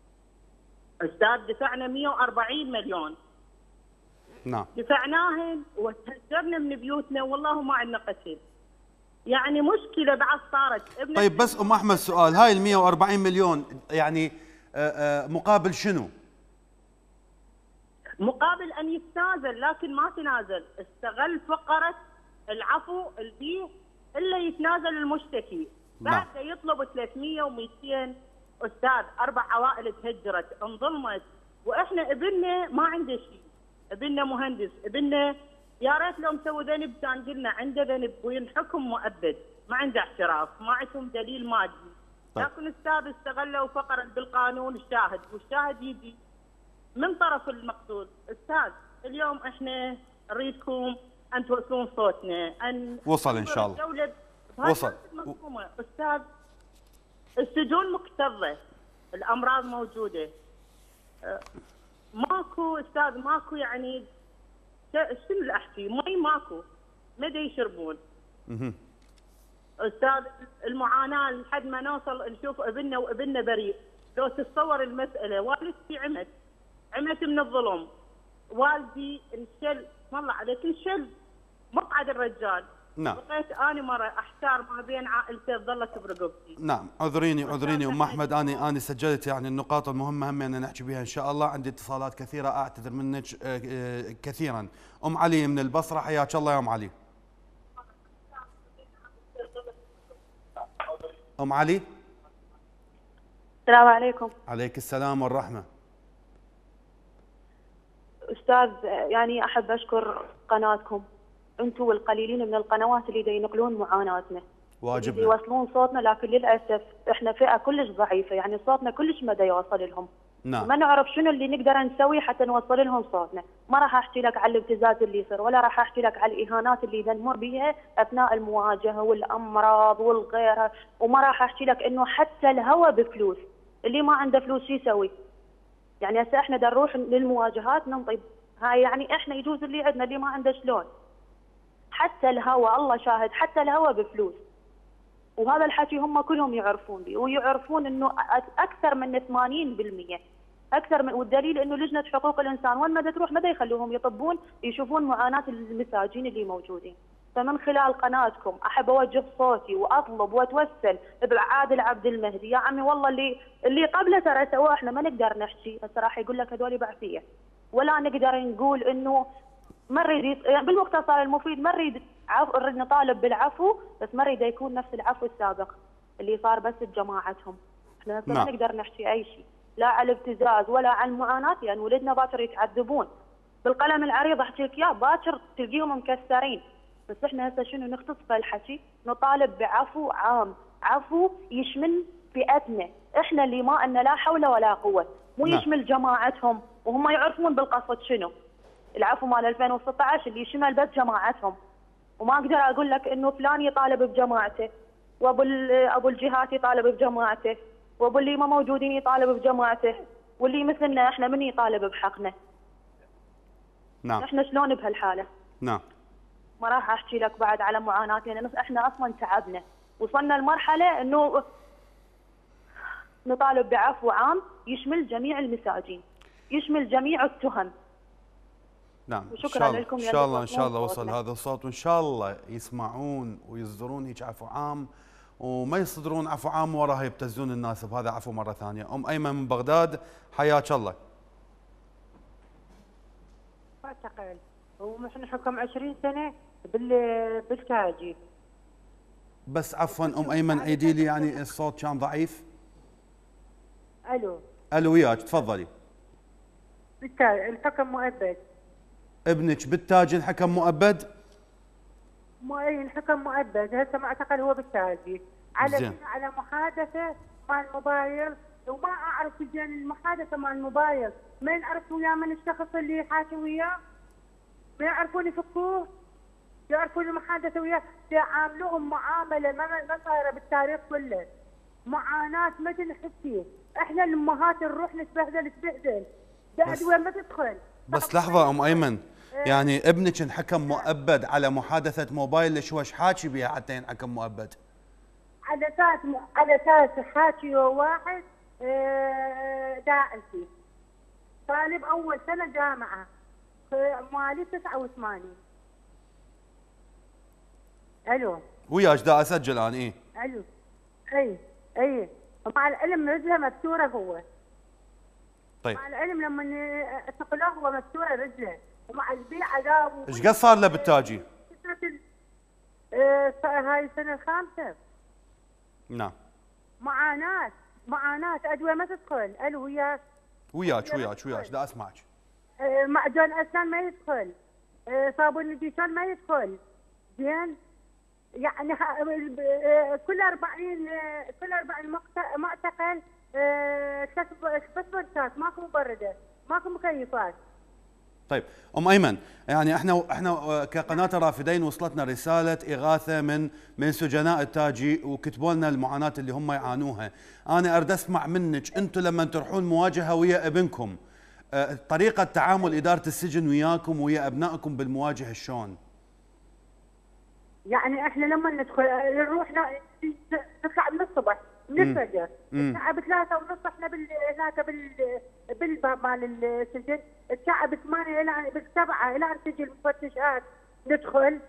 استاذ دفعنا مئة وأربعين مليون. نعم. دفعناهن وتهجرنا من بيوتنا والله ما عندنا قتل. يعني مشكله بعد صارت. طيب بس ام احمد سؤال، هاي ال مئة وأربعين مليون يعني آآ آآ مقابل شنو؟ مقابل ان يتنازل لكن ما تنازل، استغل فقره العفو اللي الا يتنازل المشتكي، بعد يطلب ثلاثمئة ومئتين. استاذ اربع عوائل تهجرت انظلمت واحنا ابننا ما عنده شيء، ابننا مهندس، ابننا يا ريت لو مسوي ذنب كان قلنا عنده ذنب وينحكم مؤبد، ما عنده اعتراف، ما عندهم دليل مادي. طيب. لكن استاذ استغلوا فقره بالقانون الشاهد، والشاهد يجي من طرف المقتول. استاذ اليوم احنا نريدكم ان توصلون صوتنا، ان وصل ان شاء الله. وصل. استاذ السجون مكتظه، الامراض موجوده. ماكو استاذ ماكو يعني شنو اللي احكي؟ مي ماكو، مدى يشربون. اها. استاذ المعاناه لحد ما نوصل نشوف ابننا وابننا بريء. لو تتصور المساله، والدتي عمت عمت من الظلم. والدي انشل، والله عليك انشل مقعد الرجال. نعم. بقيت انا مره احتار ما بين عائلتي ظلت برقبتي. نعم، عذريني عذريني ام احمد، اني اني سجلت يعني النقاط المهمه هم ان نحكي بها ان شاء الله. عندي اتصالات كثيره اعتذر منك كثيرا. ام علي من البصره حياك الله يا ام علي. ام علي. السلام عليكم. عليك السلام والرحمه. استاذ يعني احب اشكر قناتكم، انتم والقليلين من القنوات اللي دا ينقلون معاناتنا، واجبنا يوصلون صوتنا، لكن للاسف احنا فئه كلش ضعيفه، يعني صوتنا كلش ما دا يوصل لهم. نعم. ما نعرف شنو اللي نقدر نسوي حتى نوصل لهم صوتنا. ما راح احكي لك على الابتزاز اللي يصير، ولا راح احكي لك على الاهانات اللي نمر بها اثناء المواجهه والامراض والغيرها، وما راح احكي لك انه حتى الهوى بفلوس، اللي ما عنده فلوس شو يسوي؟ يعني هسه احنا دا نروح للمواجهات ننطي، هاي يعني احنا يجوز اللي عندنا اللي ما عنده شلون. حتى الهوى الله شاهد، حتى الهوى بفلوس. وهذا الحكي هم كلهم يعرفون به، ويعرفون انه اكثر من ثمانين بالمئة، اكثر من، والدليل انه لجنه حقوق الانسان وين ما تروح ما يخلوهم يطبون يشوفون معاناه المساجين اللي موجودين. فمن خلال قناتكم احب اوجه صوتي واطلب واتوسل بعادل عبد المهدي. يا عمي والله اللي اللي قبله ترى سواه، احنا ما نقدر نحكي، هسه راح يقول لك هذول بعثيه، ولا نقدر نقول انه ما نريد يعني بالمختصر المفيد ما نريد عفو، نريد نطالب بالعفو بس ما نريد يكون نفس العفو السابق اللي صار بس بجماعتهم. احنا ما نعم. نقدر نحكي اي شيء لا على الابتزاز ولا على المعاناه، لان يعني ولدنا باكر يتعذبون. بالقلم العريض احكي لك اياه باكر تلقيهم مكسرين، بس احنا هسه شنو نختص بهالحكي؟ نطالب بعفو عام، عفو يشمل فئتنا، احنا اللي ما لنا لا حول ولا قوه، مو نعم. يشمل جماعتهم وهم يعرفون بالقصد شنو. العفو مال ألفين وستة عشر اللي يشمل بس جماعتهم، وما اقدر اقول لك انه فلان يطالب بجماعته وابو ابو الجهات يطالب بجماعته وابو اللي ما موجودين يطالب بجماعته واللي مثلنا احنا من يطالب بحقنا. نعم. احنا شلون بهالحاله؟ نعم. ما راح احكي لك بعد على معاناتنا، لان احنا اصلا تعبنا، وصلنا لمرحله انه نطالب بعفو عام يشمل جميع المساجين، يشمل جميع التهم. نعم. وشكرا لكم. ان شاء الله ان شاء الله وصل هذا الصوت، وان شاء الله يسمعون ويصدرون هيك عفو عام، وما يصدرون عفو عام وراها يبتزون الناس بهذا عفو مره ثانيه. ام ايمن من بغداد، حياك الله. اعتقل ونحن حكم عشرين سنه بال بالتاجي. بس عفوا ام ايمن عيدي لي، يعني الصوت كان ضعيف. الو الو وياك تفضلي. بالتاجي الحكم مؤبد. ابنك بالتاج انحكم مؤبد؟ مو اي الحكم مؤبد، هسه معتقل هو بالتاجي على زين. على محادثه مال الموبايل، وما اعرف زين المحادثه مال الموبايل، ما نعرف وياه من الشخص اللي حاكي وياه، ما يعرفون يفكوه، يعرفون المحادثه وياه، يعاملوهم معامله ما ما صايره بالتاريخ كله، معاناه ما تنحكي، احنا الامهات نروح نتبهدل نتبهدل، بأدوية ما تدخل. بس لحظه ام ايمن، يعني ابنك انحكم مؤبد على محادثه موبايل، ليش هو حاكي بها حتى ينحكم مؤبد؟ على اساس على اساس حاكي واحد داعسي طالب اول سنه جامعه مالي تسعة وثمانين. الو وياك دا اسجل انا. ايه الو اي اي مع العلم رجله مبتوره هو. طيب مع العلم لما اعتقلوه هو مبتوره رجله، ومع البيع عذاب. ايش قد صار له بالتاجي؟ آه هاي السنه الخامسه. نعم. معاناه معاناه، ادويه ما تدخل. الو وياك وياك وياك وياك دا اسمعك. آه معجون اسنان ما يدخل، آه صابون الديشان ما يدخل. زين يعني آه كل أربعين آه كل أربعين معتقل بس بردات، ماكو مبرده، ماكو مكيفات. طيب ام ايمن، يعني احنا احنا كقناه رافدين وصلتنا رساله اغاثه من من سجناء التاجي، وكتبوا لنا المعاناه اللي هم يعانوها. انا اريد اسمع منك، انتم لما تروحون مواجهه ويا ابنكم، طريقه تعامل اداره السجن وياكم ويا ابنائكم بالمواجهه شلون؟ يعني احنا لما ندخل نروح نطلع من الصبح من الفجر الساعة بثلاثة ونص احنا بال هناك بال بالباب مال السجن، الساعة بثمانية إلى بالسبعة إلى أن تجي المفتشات ندخل،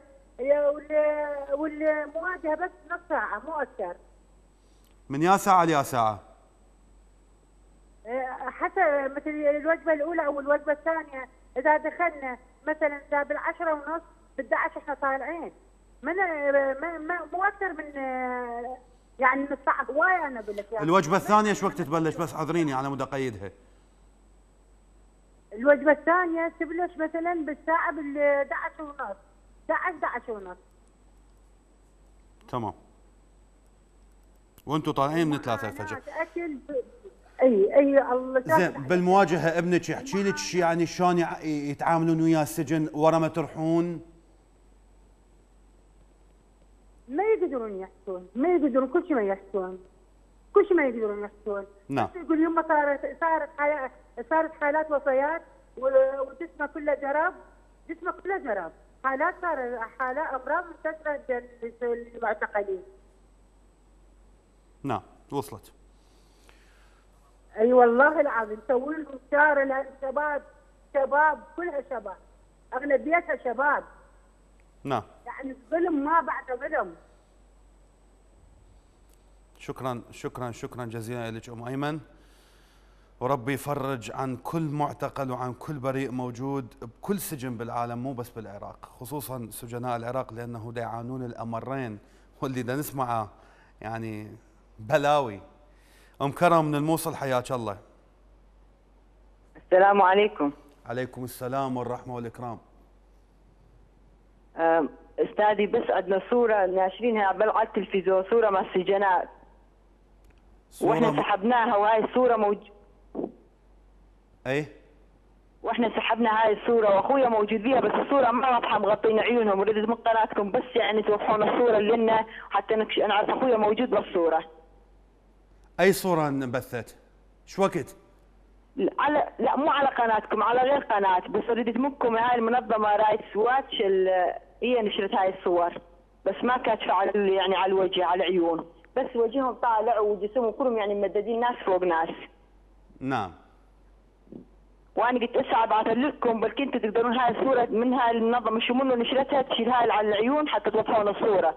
والمواجهة بس نص ساعة مو أكثر. من يا ساعة ليا ساعة؟ حتى مثل الوجبة الأولى أو الوجبة الثانية إذا دخلنا مثلا إذا بالعشرة ونص بالأحد عشر احنا طالعين، من ما مو أكثر من يعني نص ساعة هواية. أنا أقول لك يعني الوجبة الثانية ايش وقت تبلش؟ بس حضريني على مود أقيدها. الوجبة الثانية تبلش مثلا بالساعة بال أحد عشر ونص، أحد عشر ونص. تمام. وأنتم طالعين من ثلاثة الفجر. أكل ب... أي أي الله. زين بالمواجهة ابنك يحكي لك يعني شلون يتعاملون ويا السجن ورا ما تروحون؟ ما يقدرون يحكون، ما يقدرون كل شيء ما يحكون، كل شيء ما يقدرون يحكون. نعم. يقول يما صارت صارت حالات صارت حالات وفيات وجسمه كله جرب، جسمه كله جرب، حالات صار حالات امراض منتشره للمعتقلين. نعم وصلت. اي أيوة والله العظيم سوي لهم شارع للشباب، شباب كلها شباب، اغلبيتها شباب. نعم. يعني الظلم ما بعده ظلم. شكرا شكرا شكرا جزيلا لك ام ايمن، وربي يفرج عن كل معتقل وعن كل بريء موجود بكل سجن بالعالم، مو بس بالعراق، خصوصا سجناء العراق لانه دا يعانون الامرين واللي دا نسمعه يعني بلاوي. ام كرم من الموصل، حياك الله. السلام عليكم. عليكم السلام والرحمه والاكرام. استاذي بس عندنا صوره ناشرينها على التلفزيون، صوره مع السجناء واحنا سحبناها، وهاي الصوره موجوده. اي واحنا سحبنا هاي الصوره واخويا موجود بيها، بس الصوره ما واضحه مغطين عيونهم، ردت من قناتكم بس يعني توضحون الصوره لنا حتى نعرف اخويا موجود بالصوره. اي صوره انبثت؟ شو وقت؟ على لا مو على قناتكم، على غير قناه، بس ردت منكم هاي المنظمه رايتس واتش هي نشرت هاي الصور، بس ما كاتفه على يعني على الوجه على العيون، بس وجههم طالع وجسمهم كلهم يعني ممددين ناس فوق ناس. نعم. وانا قلت هسه ابعث لكم بلكي انتم تقدرون هاي الصوره من هاي المنظمه شو منه نشرتها تشيل هاي على العيون حتى توضحون الصوره.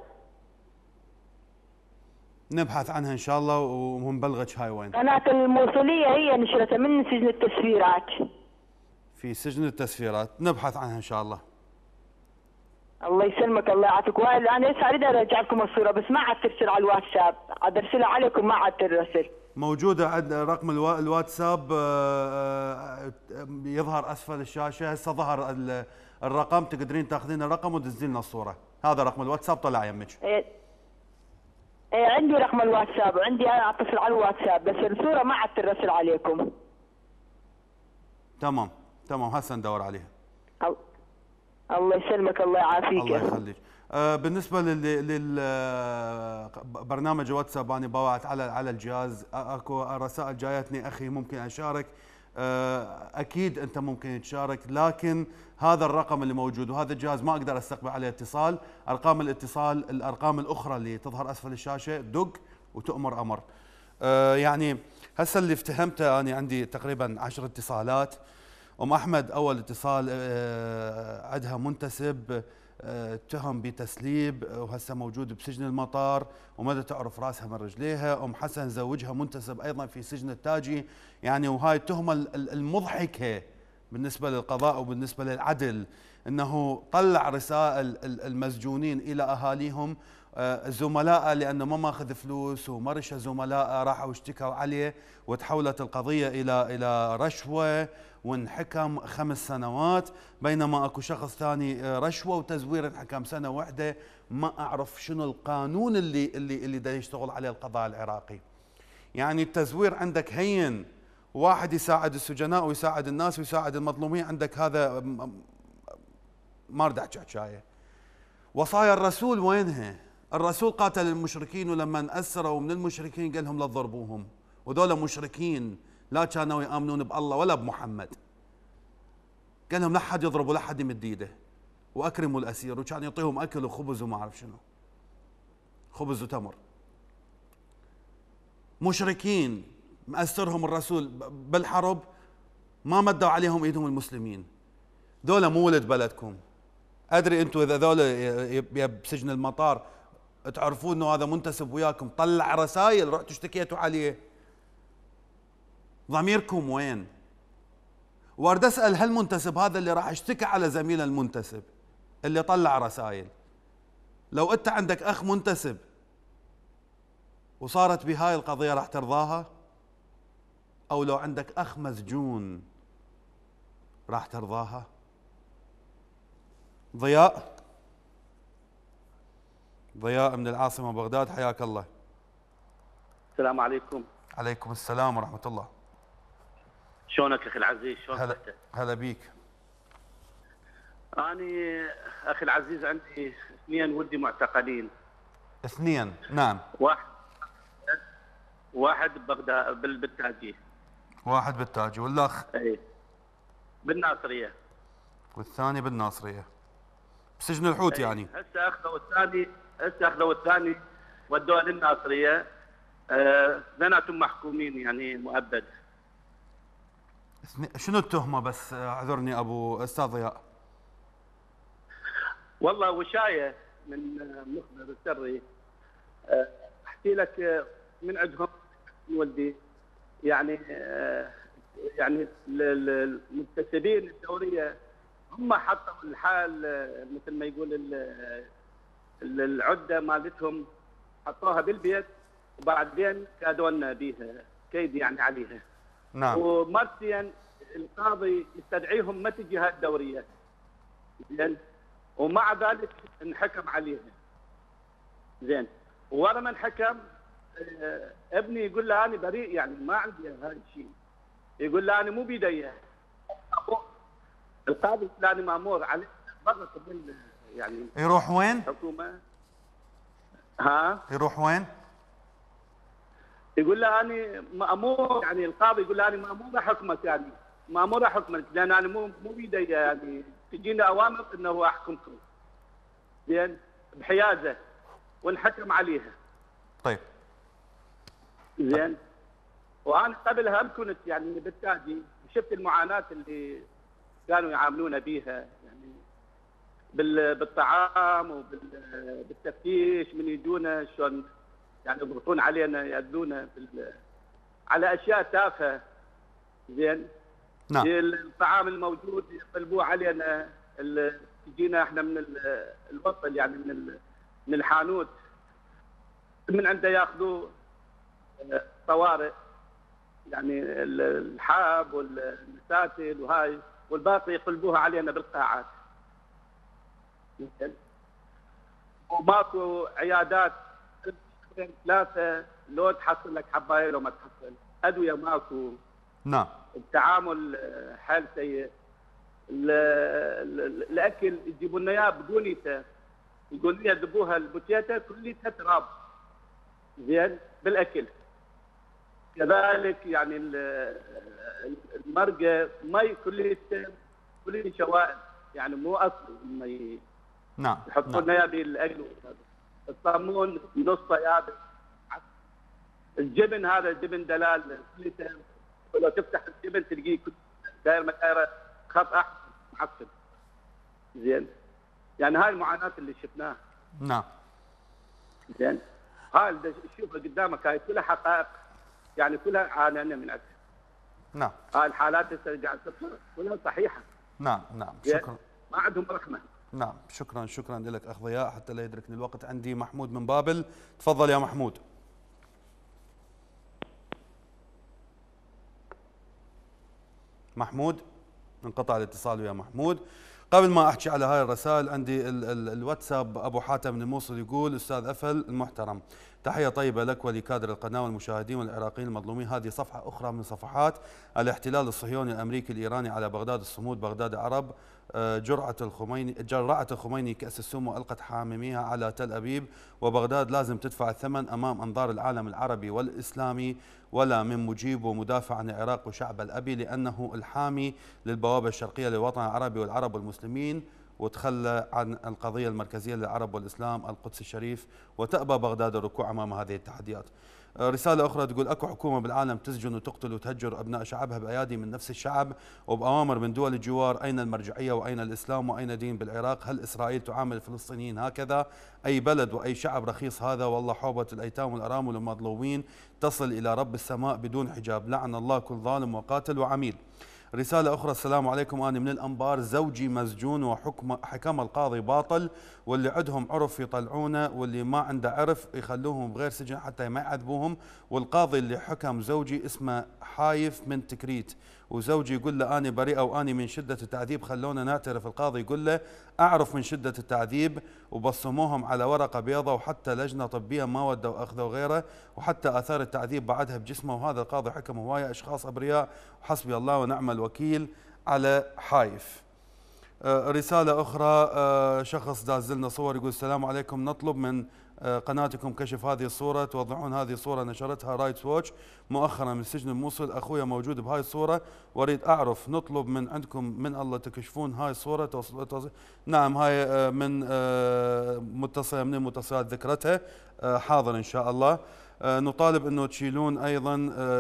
نبحث عنها ان شاء الله ونبلغك هاي وين. قناه الموصليه هي نشرتها من سجن التسفيرات. في سجن التسفيرات، نبحث عنها ان شاء الله. الله يسلمك الله يعافيك. وانا هسه اريد ارجع لكم الصوره بس ما عاد ترسل على الواتساب، عاد ارسلها عليكم ما عاد ترسل. موجوده عندنا رقم الواتساب يظهر اسفل الشاشه، هسه ظهر الرقم، تقدرين تاخذين الرقم وتدزين لنا الصوره، هذا رقم الواتساب طلع يمك. ايه ايه عندي رقم الواتساب وعندي انا اتصل على الواتساب، بس الصوره ما عاد ترسل عليكم. تمام تمام هسه ندور عليها. الله يسلمك الله يعافيك. الله يخليك. آه بالنسبه للبرنامج واتساب انا باوعت على على الجهاز، اكو رسائل جايتني اخي ممكن اشارك. آه اكيد انت ممكن تشارك، لكن هذا الرقم اللي موجود وهذا الجهاز ما اقدر استقبل عليه اتصال، ارقام الاتصال الارقام الاخرى اللي تظهر اسفل الشاشه دق وتؤمر امر. آه يعني هسه اللي افتهمته انا عندي تقريبا عشر اتصالات. ام احمد اول اتصال آه عندها منتسب اتهم بتسليب وهسه موجود بسجن المطار وما تعرف راسها من رجليها. ام حسن زوجها منتسب ايضا في سجن التاجي، يعني وهاي التهمه المضحكه بالنسبه للقضاء وبالنسبه للعدل، انه طلع رسائل المسجونين الى اهاليهم، زملائه لانه ما ماخذ فلوس وما رشى زملائه راحوا اشتكوا عليه وتحولت القضيه الى الى رشوه وانحكم خمس سنوات، بينما اكو شخص ثاني رشوه وتزوير انحكم سنه واحده. ما اعرف شنو القانون اللي اللي اللي دا يشتغل عليه القضاء العراقي. يعني التزوير عندك هين، واحد يساعد السجناء ويساعد الناس ويساعد المظلومين، عندك هذا ما اريد احكي حكايه. وصايا الرسول وينها؟ الرسول قاتل المشركين ولما اسروا من المشركين قال لهم لا تضربوهم، وذولا مشركين لا كانوا يامنون بالله ولا بمحمد. قال لهم لا حد يضرب ولا حد يمد ايده واكرموا الاسير، وكان يعطيهم اكل وخبز وما اعرف شنو، خبز وتمر. مشركين مأسرهم الرسول بالحرب ما مدوا عليهم ايدهم المسلمين. ذولا مو ولد بلدكم. ادري انتم اذا ذولا بسجن المطار تعرفون انه هذا منتسب وياكم، طلع رسائل رحتوا اشتكيتوا عليه. ضميركم وين؟ وارد اسال هالمنتسب هذا اللي راح اشتكى على زميله المنتسب اللي طلع رسائل، لو انت عندك اخ منتسب وصارت بهاي القضيه راح ترضاها؟ او لو عندك اخ مسجون راح ترضاها؟ ضياء ضياء من العاصمه بغداد، حياك الله. السلام عليكم. عليكم السلام ورحمه الله. شلونك اخي العزيز؟ شلون هلا هلا بيك. اني اخي العزيز عندي اثنين ولدي معتقلين. اثنين؟ نعم. واحد واحد ببغداد بالتاجي. واحد بالتاجي والاخ؟ اي بالناصريه. والثاني بالناصريه. بسجن الحوت يعني. هسه اخذوا الثاني هسه اخذوا الثاني ودوه للناصريه. اثنيناتهم آه محكومين يعني مؤبد. شنو التهمه بس اعذرني ابو استاذ ضياء؟ والله وشايه من مخبر سري احكي لك من عندهم ولدي يعني يعني المنتسبين الدوريه هم حطوا الحال مثل ما يقول العده مالتهم حطوها بالبيت وبعدين كادونا بيها كيد يعني عليها. نعم. ومرتين القاضي يستدعيهم ما تجي هاي الدوريه. زين. ومع ذلك انحكم عليها. زين. ورا ما انحكم ابني يقول له انا بريء يعني ما عندي هذا الشيء. يقول له انا مو بيدي. القاضي الفلاني مامور عليه ضغط من يعني يروح وين؟ الحكومه. ها؟ يروح وين؟ يقول له انا مامور يعني القاضي يقول له انا مامور احكمك يعني مامور احكمك لان انا مو مو بيدي يعني تجينا اوامر انه احكمكم. زين بحيازه وانحكم عليها. طيب. زين. وانا قبلها هم كنت يعني بالتالي شفت المعاناه اللي كانوا يعاملونا بيها يعني بالطعام وبالتفتيش من يجونا شلون يعني يضغطون علينا يأذونا على اشياء تافهه. زين. نعم. الطعام الموجود يقلبوه علينا تجينا احنا من الوصل يعني من من الحانوت من عنده ياخذوه طوارئ يعني الحاب والمساتل وهاي والباقي يقلبوها علينا بالقاعات. وماكو عيادات ثلاثه لو تحصل لك حبايه لو ما تحصل ادويه ماكو. نعم. التعامل حال سيء. الاكل يجيبوا لنا اياه بدونيته يقول لي يذبوها البوتيتا كليتها تراب. زين بالاكل. كذلك يعني المرقه مي كليتها كليتها شوائب يعني مو اصل مي. نعم. يحطوا لنا اياه بالاكل. الصامون نصه يابس. الجبن هذا جبن دلال كليته لو تفتح الجبن تلقيه داير مدايره خط احمر معفن. زين. يعني هاي المعاناه اللي شفناها. نعم. زين. هاي اللي تشوفها قدامك هاي كلها حقائق يعني كلها عانينا من عندها. نعم. هاي الحالات اللي قاعد تطلع كلها صحيحه. نعم نعم شكرا. ما عندهم رحمه. نعم شكرا شكرا لك اخ ضياء حتى لا يدركني الوقت. عندي محمود من بابل، تفضل يا محمود. محمود انقطع الاتصال ويا محمود. قبل ما احكي على هاي الرسائل عندي ال ال الواتساب ابو حاتم من الموصل يقول استاذ افل المحترم تحيه طيبه لك ولكادر القناه والمشاهدين والعراقيين المظلومين. هذه صفحه اخرى من صفحات الاحتلال الصهيوني الامريكي الايراني على بغداد الصمود بغداد عرب. جرعه الخميني جرعت الخميني كاس السم والقت حامميها على تل ابيب وبغداد لازم تدفع الثمن امام انظار العالم العربي والاسلامي ولا من مجيب ومدافع عن العراق وشعب الابي لانه الحامي للبوابه الشرقيه للوطن العربي والعرب والمسلمين وتخلى عن القضيه المركزيه للعرب والاسلام القدس الشريف وتأبى بغداد الركوع امام هذه التحديات. رسالة أخرى تقول أكو حكومة بالعالم تسجن وتقتل وتهجر أبناء شعبها بأيادي من نفس الشعب وبأوامر من دول الجوار. أين المرجعية وأين الإسلام وأين دين بالعراق؟ هل إسرائيل تعامل الفلسطينيين هكذا؟ أي بلد وأي شعب رخيص هذا؟ والله حوبة الأيتام والأرامل والمظلومين تصل إلى رب السماء بدون حجاب. لعن الله كل ظالم وقاتل وعميل. رسالة أخرى السلام عليكم أنا من الأنبار زوجي مسجون وحكم حكم القاضي باطل واللي عندهم عرف يطلعونه واللي ما عنده عرف يخلوهم بغير سجن حتى ما يعذبوهم. والقاضي اللي حكم زوجي اسمه حايف من تكريت وزوجي يقول له أنا بريئة وأني من شدة التعذيب خلونا نعترف. القاضي يقول له أعرف من شدة التعذيب وبصموهم على ورقة بيضة وحتى لجنة طبية ما ودوا أخذوا غيره وحتى آثار التعذيب بعدها بجسمه. وهذا القاضي حكم هواية أشخاص أبرياء وحسبي الله ونعم الوكيل على حايف. رسالة أخرى شخص داز لنا صور يقول السلام عليكم نطلب من قناتكم كشف هذه الصورة توضحون هذه الصورة نشرتها رايتس ووتش مؤخرا من سجن الموصل. أخويا موجود بهاي الصورة واريد أعرف نطلب من عندكم من الله تكشفون هاي الصورة توصل توصل. نعم هاي من متصلة من المتصلات ذكرتها حاضر إن شاء الله. نطالب أنه تشيلون أيضا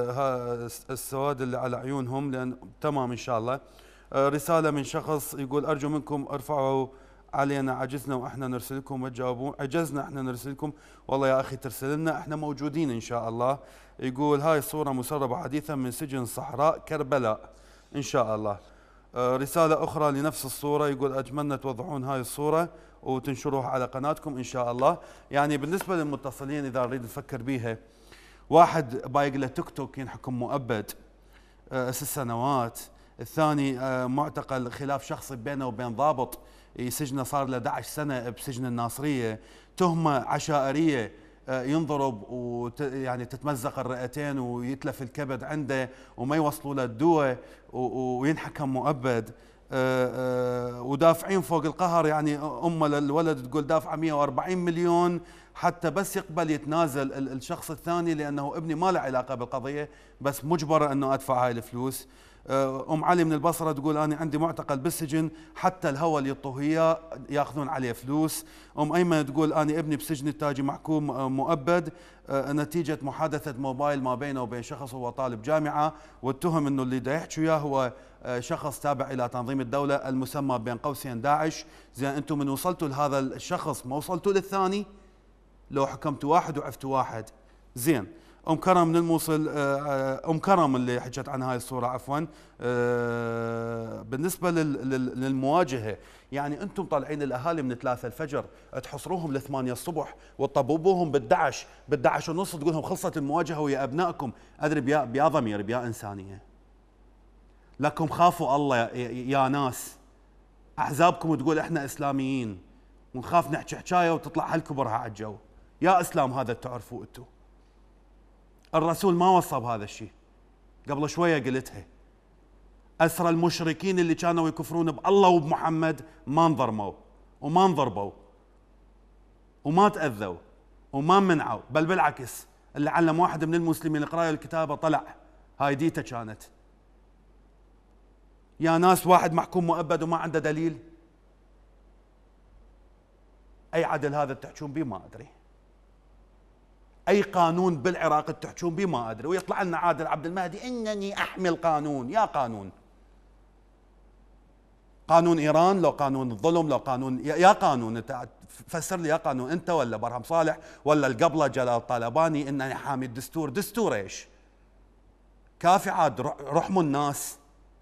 السواد اللي على عيونهم لأن تمام إن شاء الله. رسالة من شخص يقول أرجو منكم ارفعوا علينا عجزنا واحنا نرسل لكم وتجاوبون، عجزنا احنا نرسل لكم، والله يا اخي ترسل لنا احنا موجودين ان شاء الله. يقول هاي الصورة مسربة حديثا من سجن صحراء كربلاء ان شاء الله. آه رسالة اخرى لنفس الصورة، يقول اتمنى توضحون هاي الصورة وتنشروها على قناتكم ان شاء الله. يعني بالنسبة للمتصلين اذا نريد نفكر بيها، واحد بايق له توك توك ينحكم مؤبد آه ست سنوات، الثاني آه معتقل خلاف شخصي بينه وبين ضابط سجنه صار له أحد عشر سنة بسجن الناصرية، تهمة عشائرية آه ينضرب ويعني تتمزق الرئتين ويتلف الكبد عنده وما يوصلوا له الدواء وينحكم مؤبد. آه آه ودافعين فوق القهر، يعني امه للولد تقول دافعه مئة وأربعين مليون حتى بس يقبل يتنازل الشخص الثاني، لانه ابني ما له علاقه بالقضيه بس مجبره انه ادفع هاي الفلوس. ام علي من البصره تقول انا عندي معتقل بالسجن حتى الهوى اللي يطوه اياه ياخذون عليه فلوس. ام ايمن تقول انا ابني بسجن التاجي محكوم مؤبد نتيجه محادثه موبايل ما بينه وبين شخص هو طالب جامعه، واتهم انه اللي دا يحكي وياه هو شخص تابع الى تنظيم الدوله المسمى بين قوسين داعش. زين انتم من وصلتوا لهذا الشخص ما وصلتوا للثاني؟ لو حكمتوا واحد وعفتوا واحد. زين ام كرم من الموصل، ام كرم اللي حكت عن هاي الصوره عفوا، بالنسبه للمواجهه، يعني انتم طالعين الاهالي من ثلاثة الفجر تحصروهم لثمانية الصبح وتطببوهم بالدعش بالدعش ونص تقول لهم خلصت المواجهه ويا ابنائكم. ادري بيا بيا ضمير بيا انسانيه، لكم خافوا الله يا ناس. احزابكم تقول احنا اسلاميين ونخاف نحكي حكايه وتطلع هالكبرها على الجو. يا اسلام هذا تعرفوا انتم، الرسول ما وصى بهذا الشيء، قبل شويه قلتها. اسرى المشركين اللي كانوا يكفرون بالله وبمحمد ما انضرموا وما انضربوا وما تاذوا وما منعوا، بل بالعكس اللي علم واحد من المسلمين القرايه والكتابه طلع، هاي ديته كانت. يا ناس واحد محكوم مؤبد وما عنده دليل، اي عدل هذا تحجون به ما ادري، اي قانون بالعراق تحجون به ما ادري، ويطلع لنا عادل عبد المهدي انني احمي القانون. يا قانون، قانون ايران لو قانون الظلم لو قانون، يا قانون انت فسر لي، يا قانون انت ولا برهم صالح ولا القبله جلال الطالباني انني حامي الدستور؟ دستور ايش؟ كافي عاد رحموا الناس.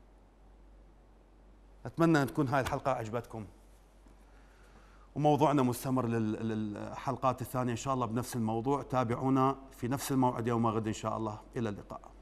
اتمنى ان تكون هاي الحلقه عجبتكم، وموضوعنا مستمر للحلقات الثانيه ان شاء الله بنفس الموضوع. تابعونا في نفس الموعد يوم غد ان شاء الله. الى اللقاء.